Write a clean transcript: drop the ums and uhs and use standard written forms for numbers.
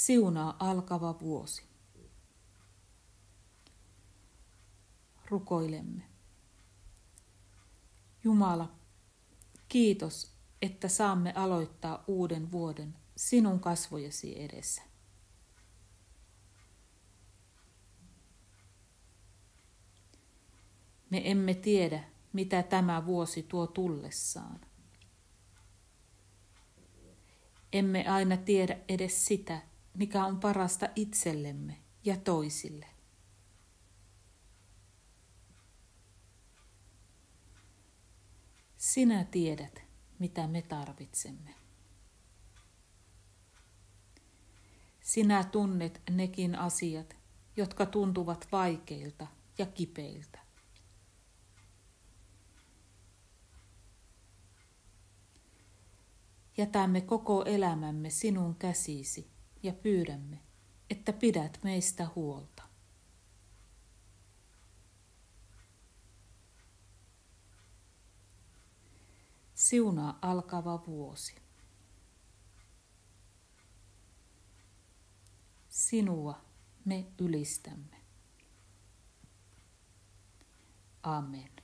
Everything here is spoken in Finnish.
Siunaa alkava vuosi. Rukoilemme. Jumala, kiitos, että saamme aloittaa uuden vuoden sinun kasvojesi edessä. Me emme tiedä, mitä tämä vuosi tuo tullessaan. Emme aina tiedä edes sitä, mikä on parasta itsellemme ja toisille. Sinä tiedät, mitä me tarvitsemme. Sinä tunnet nekin asiat, jotka tuntuvat vaikeilta ja kipeiltä. Jätämme koko elämämme sinun käsisi ja pyydämme, että pidät meistä huolta. Siunaa alkava vuosi. Sinua me ylistämme. Amen.